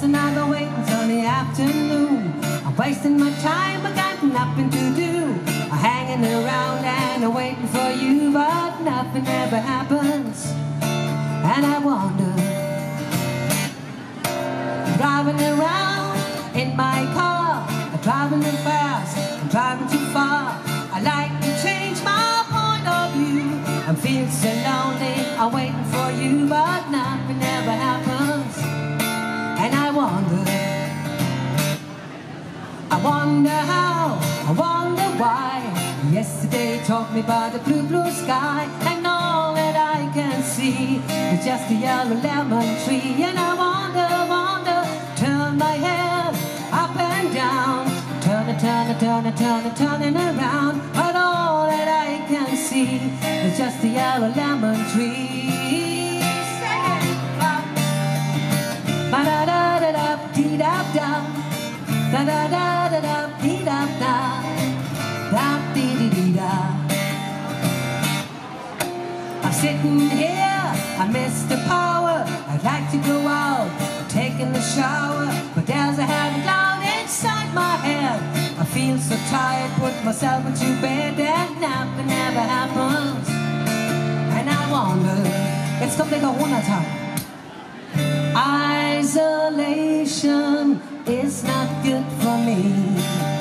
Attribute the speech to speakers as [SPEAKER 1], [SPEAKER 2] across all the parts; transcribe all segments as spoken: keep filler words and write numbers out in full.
[SPEAKER 1] and I've been waiting till the afternoon. I'm wasting my time, I got nothing to do. I'm hanging around and I'm waiting for you, but nothing ever happens. And I wonder, driving around in my car, I'm driving too fast, I'm driving too far. I like to change my point of view. I'm feeling so lonely, I'm waiting for you, but nothing ever happens. And I wonder, I wonder how, I wonder why. Yesterday taught me about the blue, blue sky, and all that I can see is just a yellow lemon tree. And I wonder, wonder, turn my head up and down, turn it, turn it, turn it, turn it, turning around, but all that I can see is just a yellow lemon tree. Ba-da-da-da-da-dee-da-da, da-da-da-da-da-dee-da-da, da-dee-dee-dee-da. I'm sitting here, I miss the power. I'd like to go out, taking a shower, but there's a heavy cloud inside my head. I feel so tired, put myself into bed, and nothing ever happens. And I wonder, jetzt kommt der Corona-Tag. Isolation is not good for me.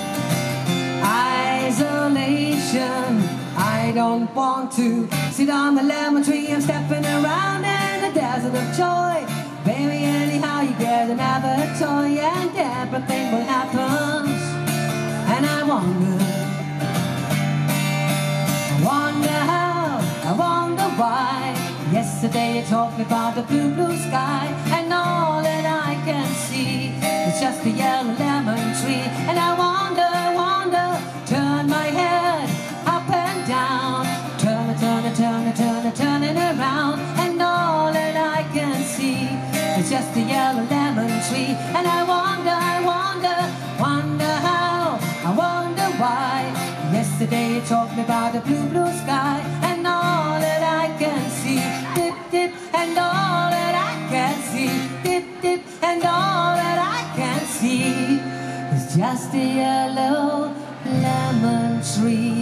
[SPEAKER 1] Isolation, I don't want to sit on the lemon tree. I'm stepping around in a desert of joy. Baby, anyhow you get another toy, and everything will happen. And I wonder, I wonder how, I wonder why. Yesterday you talked about the blue, blue sky, and all that I can see is just a yellow lemon tree. And I wonder, wonder, turn my head up and down, turn it, turn it, turn it, turn it, turn it around, and all that I can see is just a yellow lemon tree. And I wonder, I wonder, wonder how, I wonder why. Yesterday you talked about the blue, blue sky, and all that I can see, dip, dip, and all that I can see, dip, dip, and all that I can see is just a yellow lemon tree.